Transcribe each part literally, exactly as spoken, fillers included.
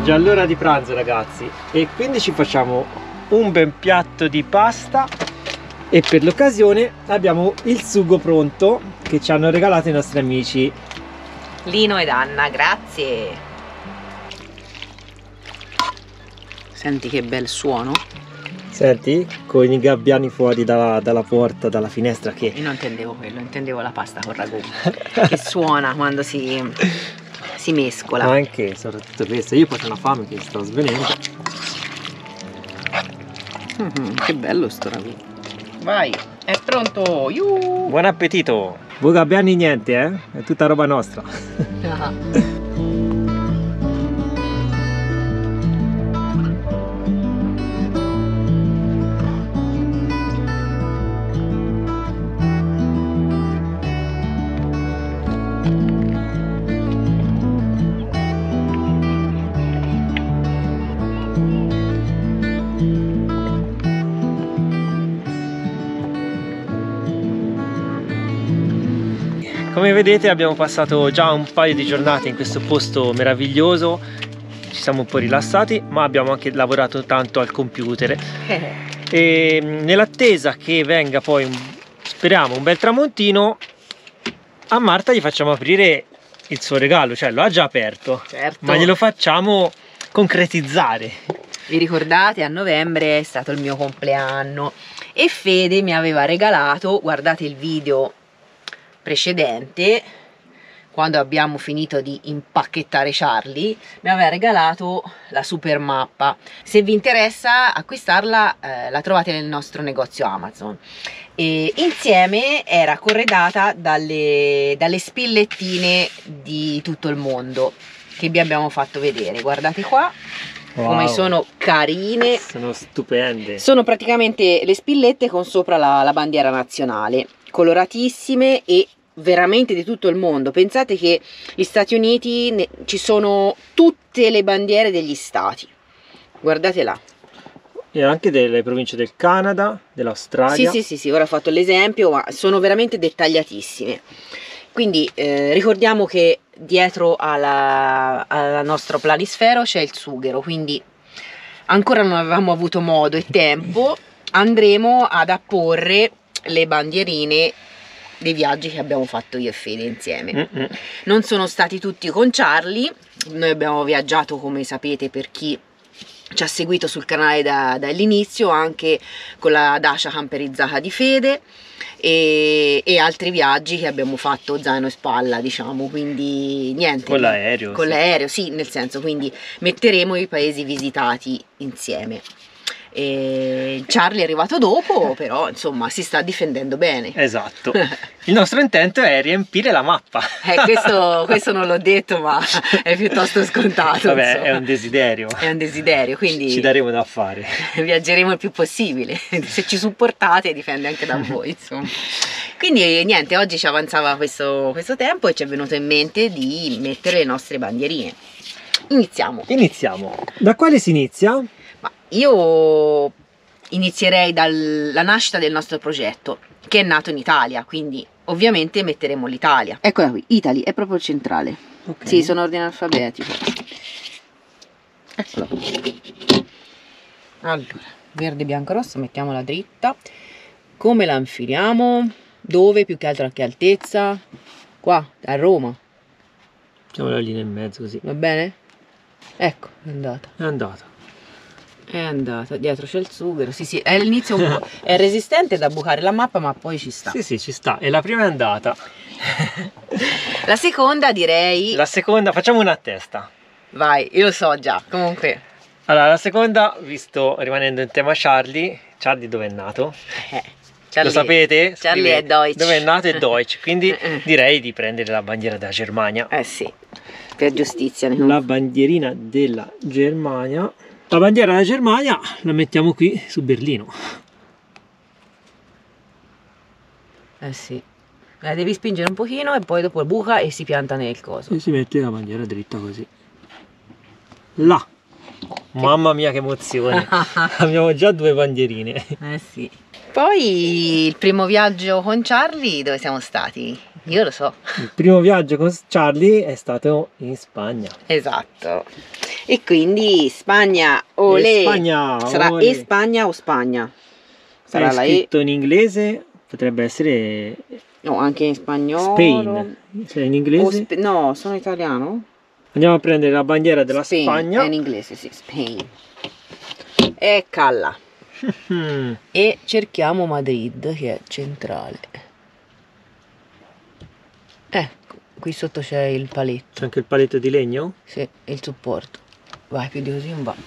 Oggi è l'ora di pranzo, ragazzi, e quindi ci facciamo un bel piatto di pasta e per l'occasione abbiamo il sugo pronto che ci hanno regalato i nostri amici Lino ed Anna, grazie. Senti che bel suono. Senti, con i gabbiani fuori dalla, dalla porta, dalla finestra che... Io non intendevo quello, intendevo la pasta con ragù che suona quando si, si mescola. Anche, soprattutto questo, io poi ho una fame che sto svenendo. Mm-hmm, che bello sto ragù. Vai, è pronto. Iuh. Buon appetito. Voi gabbiani niente, eh? È tutta roba nostra. Come vedete abbiamo passato già un paio di giornate in questo posto meraviglioso, ci siamo un po' rilassati, ma abbiamo anche lavorato tanto al computer e nell'attesa che venga poi, un, speriamo, un bel tramontino, a Marta gli facciamo aprire il suo regalo, cioè lo ha già aperto, certo, ma glielo facciamo concretizzare. Vi ricordate, a novembre è stato il mio compleanno e Fede mi aveva regalato, guardate il video precedente, quando abbiamo finito di impacchettare Charlie, mi aveva regalato la super mappa. Se vi interessa acquistarla, eh, la trovate nel nostro negozio Amazon. E insieme era corredata dalle, dalle spillettine di tutto il mondo che vi abbiamo fatto vedere. Guardate qua. Wow, come sono carine, sono stupende, sono praticamente le spillette con sopra la, la bandiera nazionale, coloratissime e veramente di tutto il mondo. Pensate che gli Stati Uniti ne, ci sono tutte le bandiere degli stati, guardate là, e anche delle province del Canada, dell'Australia. sì sì sì sì, ora ho fatto l'esempio, ma sono veramente dettagliatissime. Quindi eh, ricordiamo che dietro alla, alla nostro planisfero c'è il sughero, quindi ancora non avevamo avuto modo e tempo, andremo ad apporre le bandierine dei viaggi che abbiamo fatto io e Fede insieme. Mm-mm. Non sono stati tutti con Charlie, noi abbiamo viaggiato, come sapete, per chi ci ha seguito sul canale da, dall'inizio, anche con la Dacia camperizzata di Fede e, e altri viaggi che abbiamo fatto zaino e spalla, diciamo, quindi niente. Con l'aereo. Con sì. l'aereo, sì, nel senso, quindi metteremo i paesi visitati insieme. E Charlie è arrivato dopo, però insomma si sta difendendo bene. Esatto. Il nostro intento è riempire la mappa. Eh, questo, questo non l'ho detto, ma è piuttosto scontato. Vabbè, insomma. È un desiderio. È un desiderio, quindi ci daremo da fare. Viaggeremo il più possibile. Se ci supportate dipende anche da voi, insomma. Quindi niente, oggi ci avanzava questo, questo tempo e ci è venuto in mente di mettere le nostre bandierine. Iniziamo. Iniziamo. Da quale si inizia? Ma io inizierei dalla nascita del nostro progetto, che è nato in Italia, quindi ovviamente metteremo l'Italia. Eccola qui, Italy, è proprio il centrale. Okay. Sì, sono ordine alfabetico. Eccola. Allora, verde, bianco, rosso, mettiamola dritta. Come la infiliamo? Dove? Più che altro a che altezza? Qua, a Roma. Mettiamola lì nel mezzo così. Va bene? Ecco, è andata. È andata. È andata, dietro c'è il sughero, sì sì, all'inizio un po' è resistente da bucare la mappa, ma poi ci sta. Sì sì, ci sta, e la prima è andata. La seconda direi... La seconda, facciamo una a testa. Vai, io lo so già, comunque. Allora, la seconda, visto, rimanendo in tema Charlie, Charlie dove è nato? Eh, Charlie, lo sapete? Charlie Scrivete. È Deutsch. Dove è nato è Deutsch, quindi direi di prendere la bandiera della Germania. Eh sì, per giustizia. Ne la bandierina della Germania. La bandiera della Germania la mettiamo qui su Berlino. Eh sì. La devi spingere un pochino e poi dopo buca e si pianta nel coso. E si mette la bandiera dritta così. Là. Che... Mamma mia che emozione. Abbiamo già due bandierine. Eh sì. Poi il primo viaggio con Charlie dove siamo stati? Io lo so. Il primo viaggio con Charlie è stato in Spagna. Esatto. E quindi Spagna, olè. E Spagna, sarà olè. e Spagna o Spagna? Sarà è la scritto in inglese, potrebbe essere No, anche in spagnolo. Spain, cioè in inglese. Sp no, sono italiano. Andiamo a prendere la bandiera della Spain, Spagna. è in inglese, sì, Spain. Eccala. E cerchiamo Madrid, che è centrale. Ecco, qui sotto c'è il paletto. C'è anche il paletto di legno? Sì, e il supporto. Vai, più di così non va.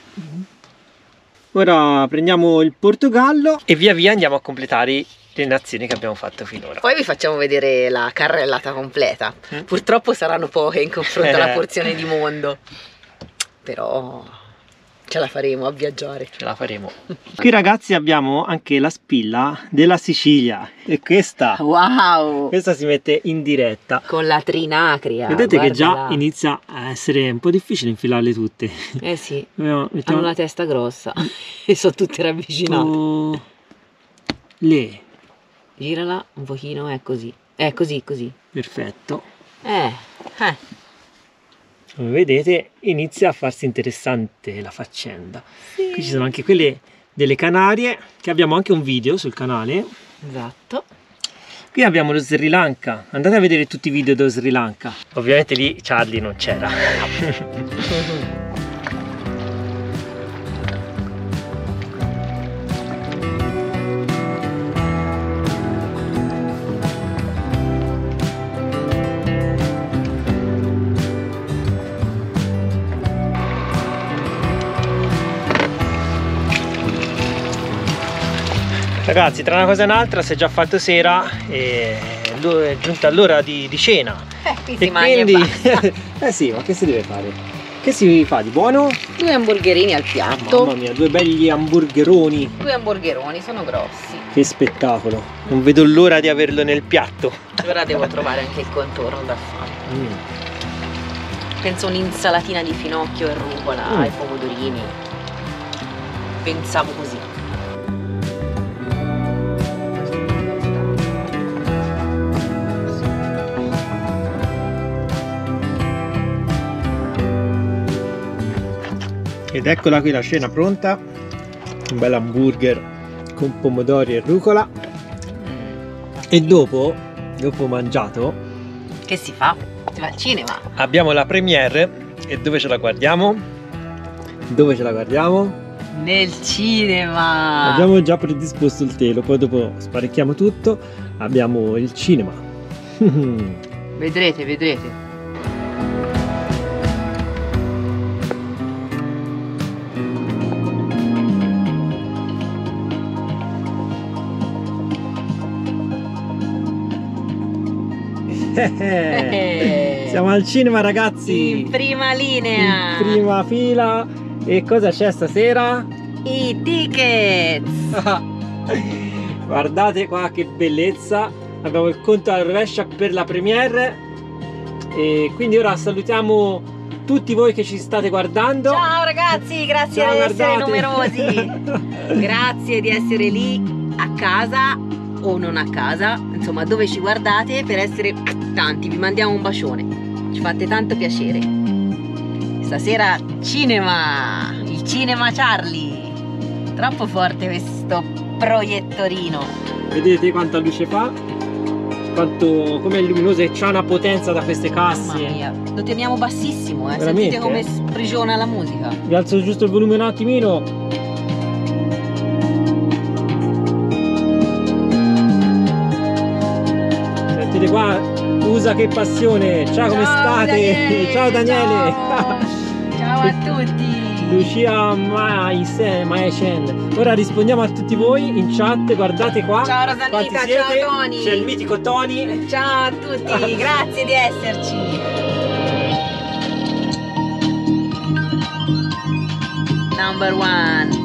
Ora prendiamo il Portogallo e via via andiamo a completare le nazioni che abbiamo fatto finora. Poi vi facciamo vedere la carrellata completa. Mm. Purtroppo saranno poche in confronto alla Eh. porzione di mondo. Però ce la faremo a viaggiare. Ce la faremo. Qui ragazzi abbiamo anche la spilla della Sicilia e questa, Wow! questa si mette in diretta. Con la trinacria. Vedete che già guardala. inizia a essere un po' difficile infilarle tutte. Eh sì, Abbiamo- mettiamo- hanno la testa grossa e sono tutte ravvicinate. Oh, le, Girala un pochino, è così. È così, così. perfetto. Eh, eh. Come vedete inizia a farsi interessante la faccenda. Qui ci sono anche quelle delle Canarie, che abbiamo anche un video sul canale. Esatto. Qui abbiamo lo Sri Lanka, andate a vedere tutti i video dello Sri Lanka. Ovviamente lì Charlie non c'era. Ragazzi, tra una cosa e un'altra si è già fatto sera e è giunta l'ora di, di cena. Eh, qui E si mangia quindi... e basta. eh sì, ma che si deve fare? Che si fa di buono? Due hamburgerini al piatto. Mamma mia, due belli hamburgeroni. Due hamburgeroni, sono grossi. Che spettacolo. Non vedo l'ora di averlo nel piatto. Ora devo trovare anche il contorno da fare. Mm. Penso un'insalatina di finocchio e rucola Mm. ai pomodorini. Pensavo così. Ed eccola qui la cena pronta. Un bel hamburger con pomodori e rucola. E dopo, dopo mangiato, Che si fa? Si va al cinema. abbiamo la premiere. E dove ce la guardiamo? Dove ce la guardiamo? Nel cinema. Abbiamo già predisposto il telo, poi dopo sparecchiamo tutto. Abbiamo il cinema. Vedrete, vedrete. Siamo al cinema ragazzi. In prima linea. In prima fila. E cosa c'è stasera? I tickets. Guardate qua che bellezza. Abbiamo il conto alla rovescia per la premiere. E quindi ora salutiamo tutti voi che ci state guardando. Ciao ragazzi, grazie Ciao, di essere guardate. numerosi. Grazie di essere lì a casa o non a casa, insomma dove ci guardate, per essere tanti. Vi mandiamo un bacione, ci fate tanto piacere. Stasera cinema, il cinema Charlie. Troppo forte questo proiettorino. Vedete quanta luce fa? Quanto com'è luminoso e c'ha una potenza da queste Mamma casse. mia, lo teniamo bassissimo, eh. Veramente? Sentite come sprigiona la musica. Vi alzo giusto il volume un attimino. Sentite qua, usa che passione. Ciao, come state? Daniele, Ciao Daniele. Ciao, ciao a tutti. Lucia Maisen, Maisen. Ora rispondiamo a tutti voi in chat, guardate qua. Ciao Rosanita, quanti ciao siete. Tony. C'è il mitico Tony. Ciao a tutti, grazie di esserci. Number one.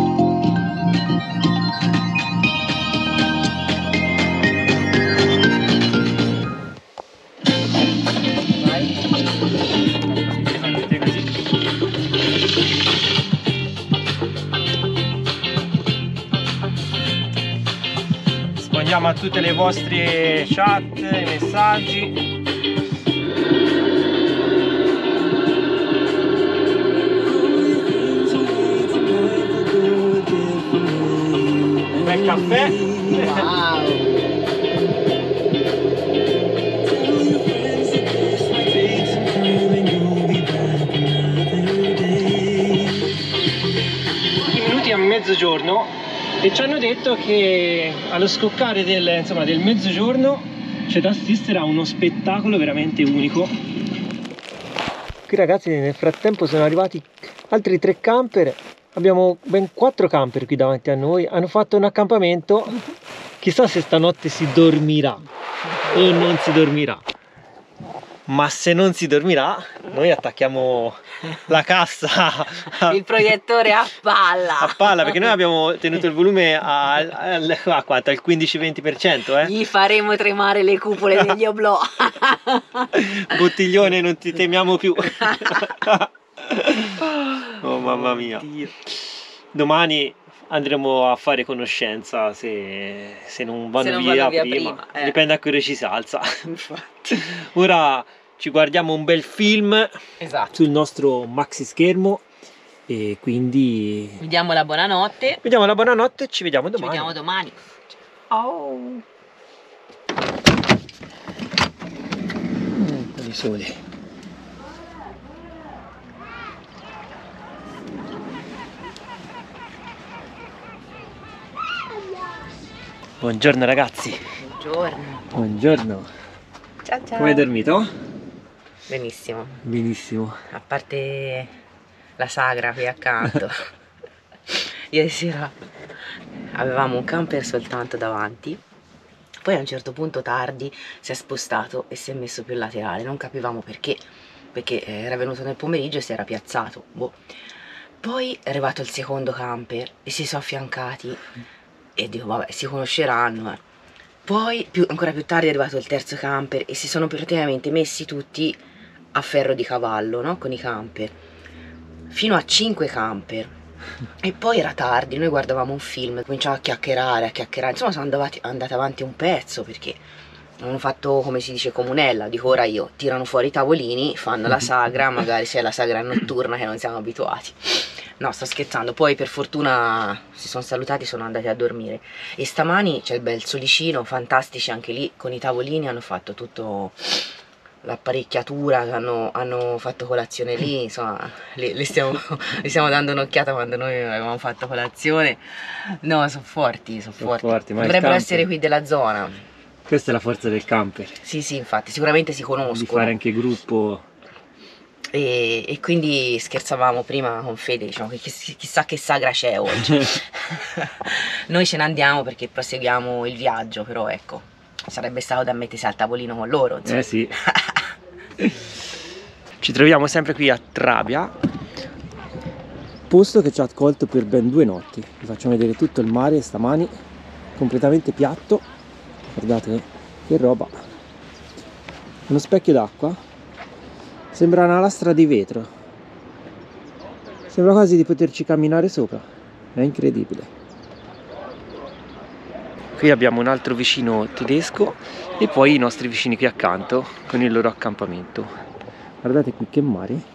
Rispondiamo a tutte le vostre chat, i messaggi. bel caffè. Wow. A mezzogiorno e ci hanno detto che allo scoccare del, insomma, del mezzogiorno c'è da assistere a uno spettacolo veramente unico. Qui ragazzi nel frattempo sono arrivati altri tre camper, abbiamo ben quattro camper qui davanti a noi, hanno fatto un accampamento, chissà se stanotte si dormirà o non si dormirà. Ma se non si dormirà, noi attacchiamo la cassa, il proiettore a palla. A palla, perché noi abbiamo tenuto il volume a, a, a quanto? Al quindici venti per cento, eh? Gli faremo tremare le cupole degli oblò. Bottiglione, non ti temiamo più. Oh mamma mia. Domani andremo a fare conoscenza se, se non vanno, se non via, vanno via prima, prima eh. Dipende a che ora ci si alza. Infatti. Ora ci guardiamo un bel film, esatto, sul nostro maxi schermo e quindi vi diamo la buonanotte. Vi diamo la buonanotte e ci vediamo domani. Ci vediamo domani. Oh. Un po' di sole. Buongiorno ragazzi. Buongiorno. Buongiorno. Ciao ciao. Come hai dormito? Benissimo. Benissimo. A parte la sagra qui accanto. Ieri sera avevamo un camper soltanto davanti, poi a un certo punto tardi si è spostato e si è messo più laterale, non capivamo perché, perché era venuto nel pomeriggio e si era piazzato. Boh. Poi è arrivato il secondo camper e si sono affiancati e dico vabbè, si conosceranno. Eh. Poi più, ancora più tardi è arrivato il terzo camper e si sono praticamente messi tutti a ferro di cavallo, no? Con i camper, fino a cinque camper. E poi era tardi, noi guardavamo un film, cominciamo a chiacchierare, a chiacchierare, insomma sono andati, andati avanti un pezzo perché hanno fatto, come si dice, comunella. Dico ora io, tirano fuori i tavolini, fanno la sagra, magari se è la sagra notturna che non siamo abituati. No, sto scherzando, poi per fortuna si sono salutati, sono andati a dormire. E stamani c'è il bel solicino, fantastici anche lì, con i tavolini hanno fatto tutto l'apparecchiatura, hanno, hanno fatto colazione lì, insomma, le, le, stiamo, le stiamo dando un'occhiata quando noi avevamo fatto colazione. No, sono forti, sono forti, forti dovrebbero essere qui della zona. Questa è la forza del camper. Sì, sì, infatti, sicuramente si conoscono. Di fare anche gruppo. E, e quindi scherzavamo prima con Fede, diciamo che chiss chissà che sagra c'è oggi. Noi ce ne andiamo perché proseguiamo il viaggio, però ecco, sarebbe stato da mettersi al tavolino con loro, insomma. Eh sì. Ci troviamo sempre qui a Trabia, posto che ci ha accolto per ben due notti. Vi facciamo vedere tutto il mare stamani, completamente piatto. Guardate che roba. Uno specchio d'acqua. Sembra una lastra di vetro. Sembra quasi di poterci camminare sopra. È incredibile. Qui abbiamo un altro vicino tedesco e poi i nostri vicini qui accanto con il loro accampamento. Guardate qui che mare.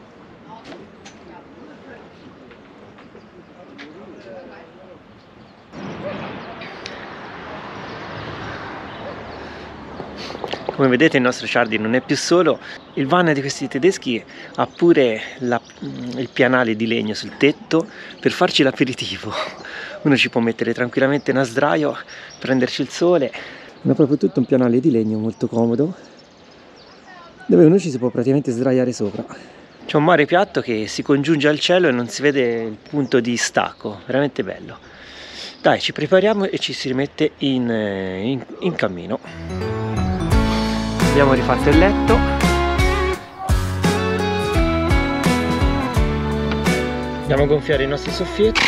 Come vedete il nostro Charlie non è più solo, il van di questi tedeschi ha pure la, il pianale di legno sul tetto per farci l'aperitivo. Uno ci può mettere tranquillamente una sdraio, prenderci il sole. Hanno proprio tutto un pianale di legno molto comodo, dove uno ci si può praticamente sdraiare sopra. C'è un mare piatto che si congiunge al cielo e non si vede il punto di stacco, veramente bello. Dai, ci prepariamo e ci si rimette in, in, in cammino. Abbiamo rifatto il letto. Andiamo a gonfiare i nostri soffietti.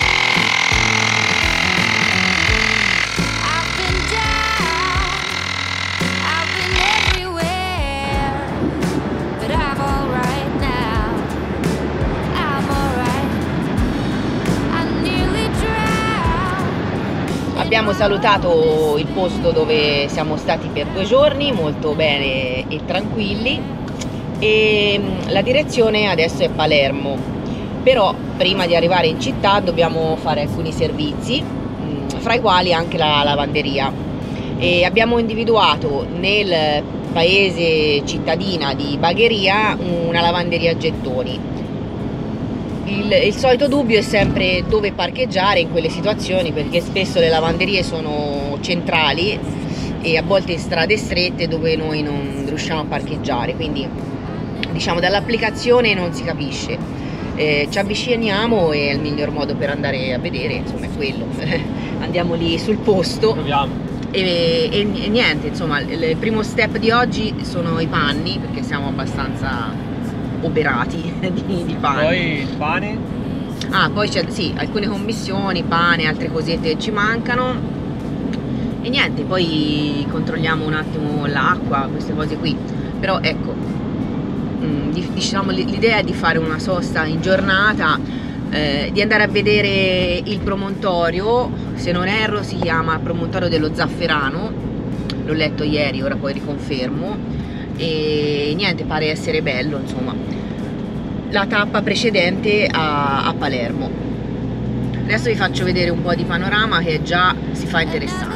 Abbiamo salutato il posto dove siamo stati per due giorni, molto bene e tranquilli, e la direzione adesso è Palermo, però prima di arrivare in città dobbiamo fare alcuni servizi. fra i quali anche la lavanderia. E abbiamo individuato nel paese cittadina di Bagheria una lavanderia a gettoni. Il, il solito dubbio è sempre dove parcheggiare in quelle situazioni, perché spesso le lavanderie sono centrali e a volte in strade strette dove noi non riusciamo a parcheggiare, quindi diciamo dall'applicazione non si capisce. Eh, ci avviciniamo e il miglior modo per andare a vedere insomma è quello. Andiamo lì sul posto. Proviamo. E, e, e niente, insomma, il primo step di oggi sono i panni, perché siamo abbastanza oberati di, di panni. Poi il pane. Ah, poi c'è, sì, alcune commissioni, pane, altre cosette ci mancano. E niente, poi controlliamo un attimo l'acqua, queste cose qui. Però ecco, mh, diciamo l'idea è di fare una sosta in giornata. Eh, di andare a vedere il promontorio, se non erro si chiama promontorio dello Zafferano, l'ho letto ieri, ora poi riconfermo, e niente, pare essere bello, insomma, la tappa precedente a, a Palermo. Adesso vi faccio vedere un po' di panorama che già si fa interessante.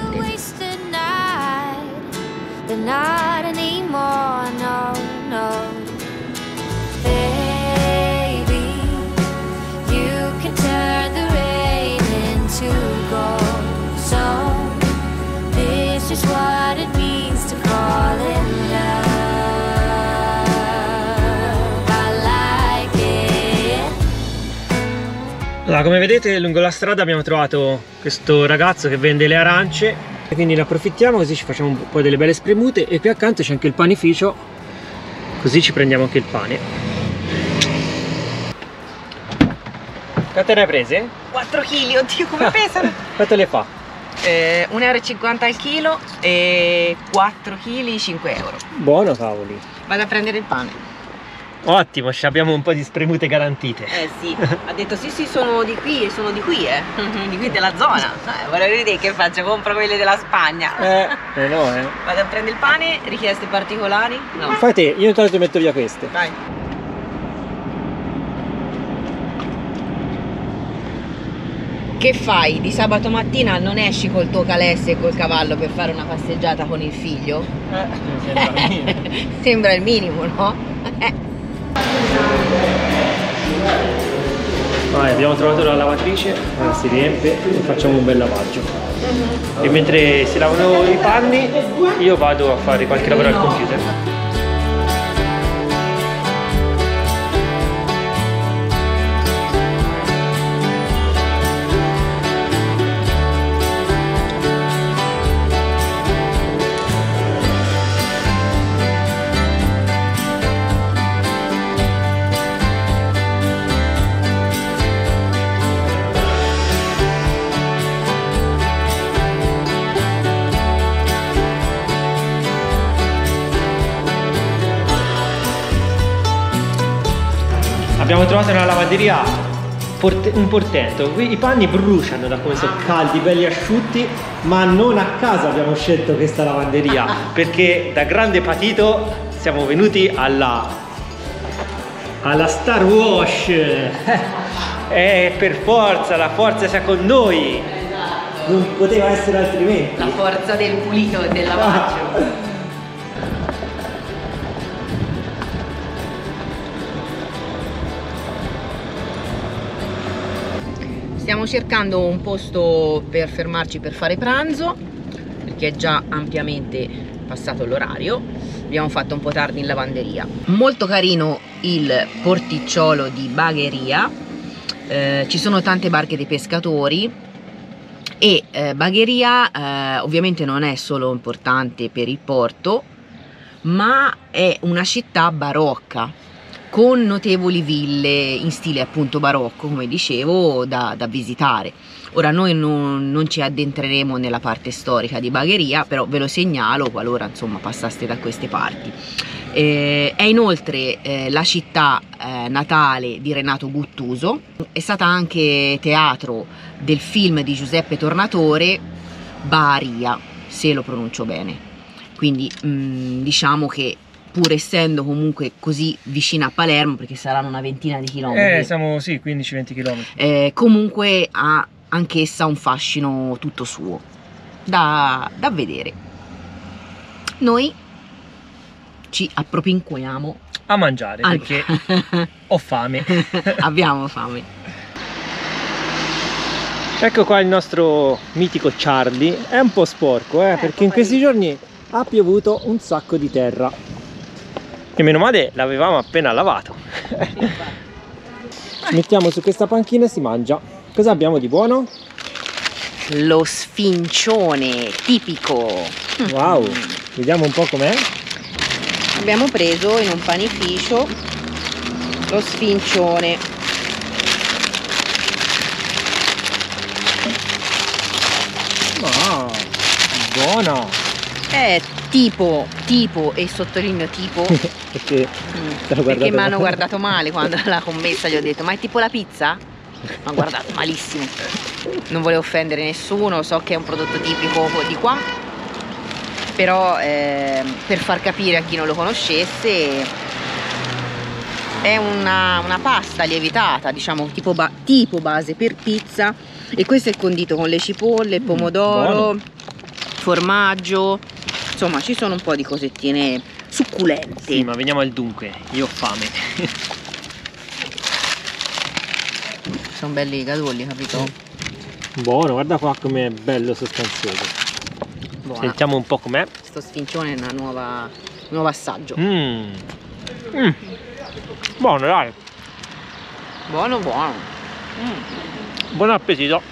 Turn the rain into gold. So this is what it means to fall in love. I like it. Allora, come vedete lungo la strada abbiamo trovato questo ragazzo che vende le arance, e quindi ne approfittiamo, così ci facciamo un po' delle belle spremute, e qui accanto c'è anche il panificio, così ci prendiamo anche il pane. Quante ne hai prese? quattro chili, oddio come pesano! Quanto le fa? Eh, un euro e cinquanta al chilo e quattro chili cinque euro. Buono, cavoli. Vado a prendere il pane. Ottimo, ci abbiamo un po' di spremute garantite. Eh sì, ha detto sì sì sono di qui e sono di qui eh, di qui della zona. Eh, volevo vedere che faccio, compro quelle della Spagna. Eh, eh no eh. Vado a prendere il pane, richieste particolari? No. Fai te, io intanto ti metto via queste. Vai. Che fai? Di sabato mattina non esci col tuo calesse e col cavallo per fare una passeggiata con il figlio? Eh, sembra il minimo. Sembra il minimo, no? Vai, abbiamo trovato la lavatrice, ora si riempie e facciamo un bel lavaggio. Uh-huh. E mentre si lavano i panni io vado a fare qualche lavoro al computer. Abbiamo trovato nella lavanderia un portento. Qui i panni bruciano da come sono caldi, belli asciutti, ma non a caso abbiamo scelto questa lavanderia, perché da grande patito siamo venuti alla alla Star Wash. Eh, per forza, la forza sia con noi, non poteva essere altrimenti. La forza del pulito e del lavaggio. Stiamo cercando un posto per fermarci per fare pranzo, perché è già ampiamente passato l'orario. Abbiamo fatto un po' tardi in lavanderia. Molto carino il porticciolo di Bagheria, eh, ci sono tante barche dei pescatori e eh, Bagheria eh, ovviamente non è solo importante per il porto, ma è una città barocca, con notevoli ville in stile appunto barocco, come dicevo, da, da visitare. Ora noi non, non ci addentreremo nella parte storica di Bagheria, però ve lo segnalo qualora insomma passaste da queste parti. Eh, è inoltre eh, la città eh, natale di Renato Guttuso, è stata anche teatro del film di Giuseppe Tornatore, Baharia, se lo pronuncio bene. Quindi mh, diciamo che pur essendo comunque così vicina a Palermo, perché saranno una ventina di chilometri, Eh, siamo sì, quindici venti chilometri. Eh, comunque ha anch'essa un fascino tutto suo da, da vedere. Noi ci appropinquiamo a mangiare al... perché ho fame. Abbiamo fame. Ecco qua il nostro mitico Charlie. È un po' sporco eh, eh perché in questi giorni ha piovuto un sacco di terra che meno male l'avevamo appena lavato. Ci mettiamo su questa panchina e si mangia. Cosa abbiamo di buono? Lo sfincione tipico. Wow, vediamo un po' com'è. Abbiamo preso in un panificio lo sfincione. Ah, buono. È tipo, tipo e sottolineo tipo perché mm, perché mi hanno guardato male quando la commessa gli ho detto ma è tipo la pizza? Mi hanno guardato malissimo. Non volevo offendere nessuno, so che è un prodotto tipico di qua, però eh, per far capire a chi non lo conoscesse è una, una pasta lievitata, diciamo tipo, ba tipo base per pizza, e questo è condito con le cipolle, il pomodoro, mm, formaggio, insomma ci sono un po' di cosettine succulente. Sì, ma veniamo al dunque, io ho fame. Sono belli gadolli, capito? Buono, guarda qua com'è bello sostanzioso. Buona. Sentiamo un po' com'è. Questo sfincione è una nuova, un nuovo assaggio. Mm. Mm. Buono, dai. Buono, buono. Mm. Buon appetito.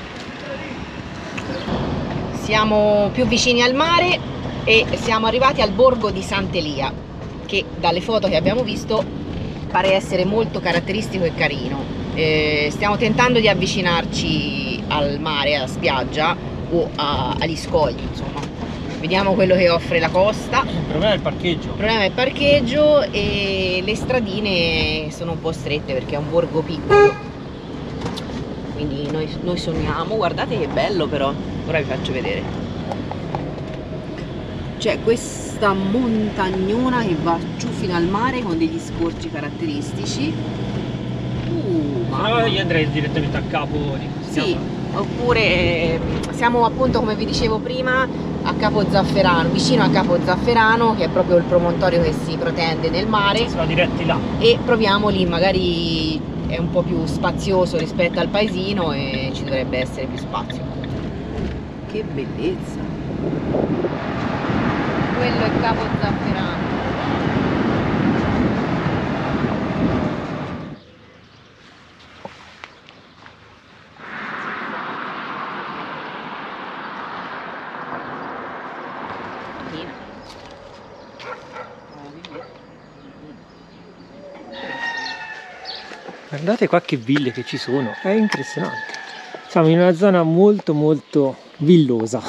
Siamo più vicini al mare e siamo arrivati al borgo di Sant'Elia, che dalle foto che abbiamo visto pare essere molto caratteristico e carino. Eh, stiamo tentando di avvicinarci al mare, alla spiaggia o a, agli scogli, insomma. Vediamo quello che offre la costa. Il problema è il parcheggio. Il problema è il parcheggio e le stradine sono un po' strette perché è un borgo piccolo. Quindi noi, noi sogniamo, guardate che bello però, ora vi faccio vedere. C'è questa montagnona che va giù fino al mare con degli scorci caratteristici. Uh, Allora io andrei direttamente a capo di questa. Sì, oppure eh, siamo appunto, come vi dicevo prima, a Capo Zafferano, vicino a Capo Zafferano, che è proprio il promontorio che si protende nel mare. Si va diretti là. E proviamo lì, magari è un po' più spazioso rispetto al paesino e ci dovrebbe essere più spazio. Che bellezza! Quello è Capo Zafferano. Guardate qua che ville che ci sono, è impressionante. Siamo in una zona molto molto villosa.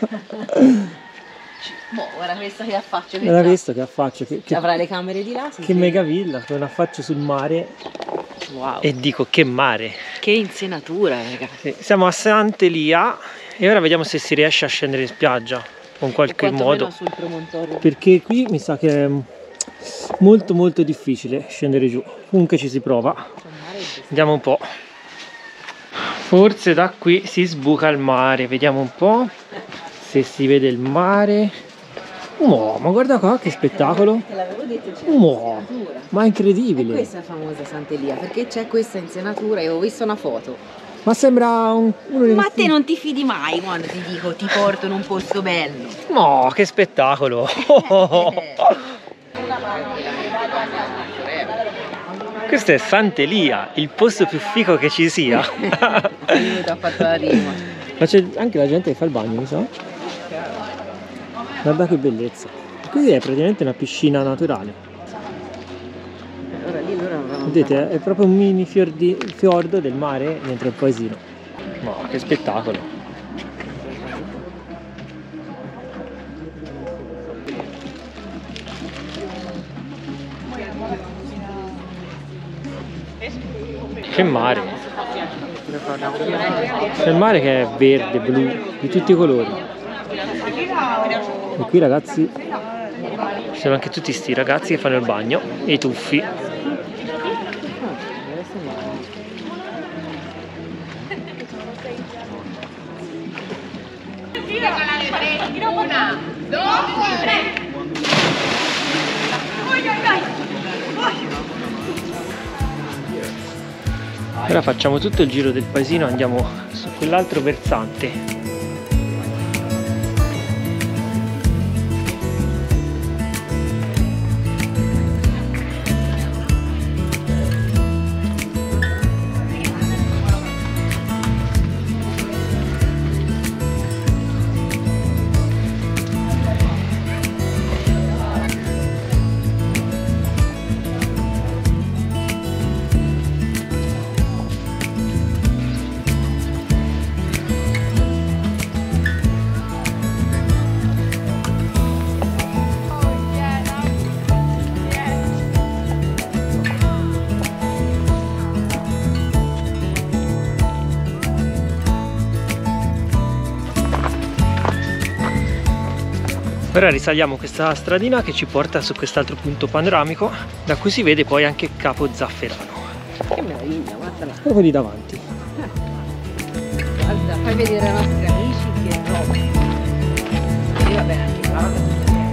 Boh, guarda questa che affaccio. Guarda questo che affaccio. Che, che, avrà le camere di là. Che megavilla, con un affaccio sul mare. Wow. E dico che mare. Che insenatura, ragazzi. Sì, siamo a Sant'Elia e ora vediamo se si riesce a scendere in spiaggia con qualche modo. Sul promontorio. Perché qui mi sa che è molto molto difficile scendere giù. Comunque ci si prova. Vediamo un po'. Forse da qui si sbuca il mare. Vediamo un po' se si vede il mare. Oh, ma guarda qua che spettacolo. Te l'avevo detto, c'è Oh, ma è incredibile. E questa è famosa Sant'Elia perché c'è questa insenatura e ho visto una foto. Ma sembra un, uno dei Ma questi... te non ti fidi mai quando ti dico ti porto in un posto bello. No, che spettacolo. Questo è Sant'Elia, il posto più figo che ci sia. Ha fatto la rima. Ma c'è anche la gente che fa il bagno, mi sa. Guarda che bellezza. Qui è praticamente una piscina naturale. Ora lì loro avranno... Vedete, è proprio un mini fiordi, fiordo del mare dentro il paesino. Ma che spettacolo. Che mare. C'è il mare che è verde, blu, di tutti i colori. E qui ragazzi ci sono anche tutti sti ragazzi che fanno il bagno e i tuffi. Una, due, tre. Ora facciamo tutto il giro del paesino, andiamo su quell'altro versante. Ora risaliamo questa stradina che ci porta su quest'altro punto panoramico da cui si vede poi anche Capo Zafferano. Che meraviglia, guardala. Proprio di davanti. Guarda, fai vedere ai nostri amici che roba. E va bene anche qua.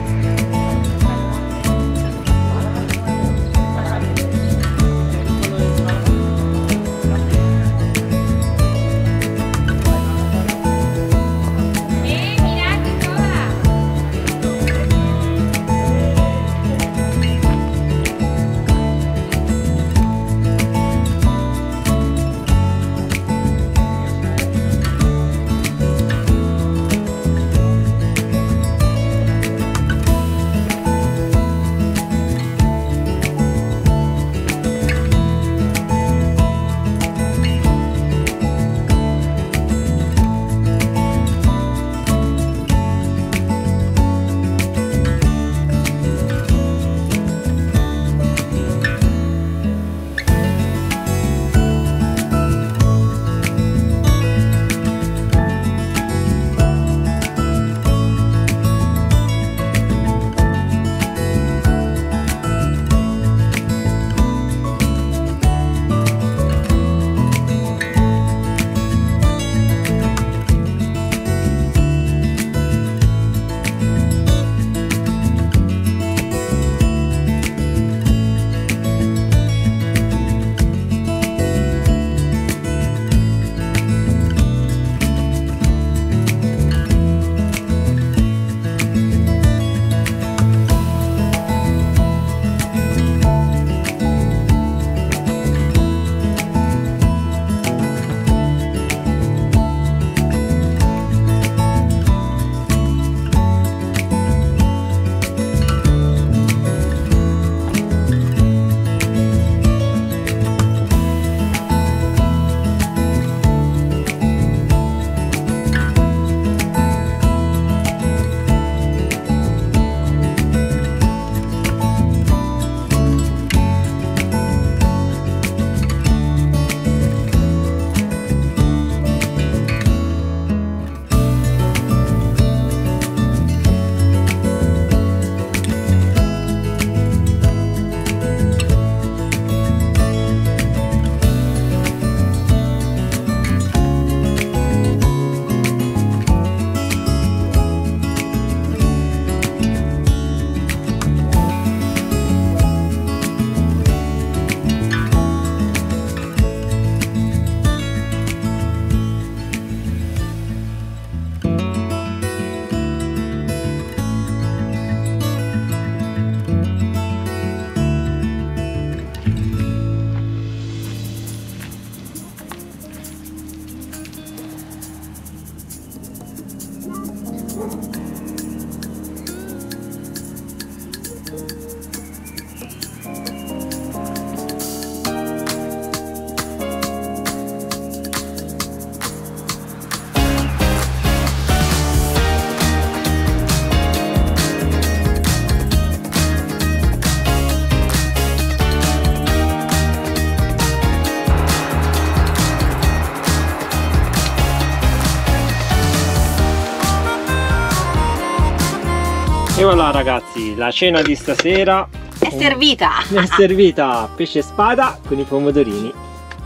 E voilà ragazzi, la cena di stasera è servita! È servita pesce spada con i pomodorini.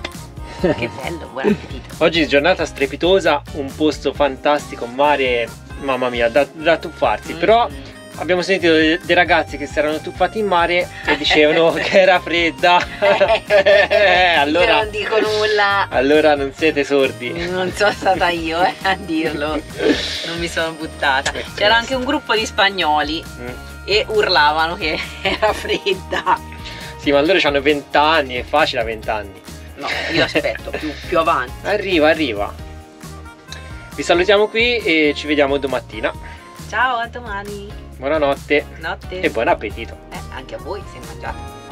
Che bello, buon appetito! Oggi giornata strepitosa, un posto fantastico, mare mamma mia, da, da tuffarsi. Mm. Però abbiamo sentito dei, dei ragazzi che si erano tuffati in mare e dicevano che era fredda. allora, Io non dico nulla. allora non siete sordi. Non sono stata io eh, a dirlo. Non mi sono buttata. C'era anche un gruppo di spagnoli Mm. e urlavano che era fredda. Sì, ma loro hanno venti anni, è facile a venti anni. No, io aspetto più, più avanti. Arriva, arriva. Vi salutiamo qui e ci vediamo domattina. Ciao, a domani. Buonanotte Notte. e buon appetito. Eh, anche a voi se mangiate.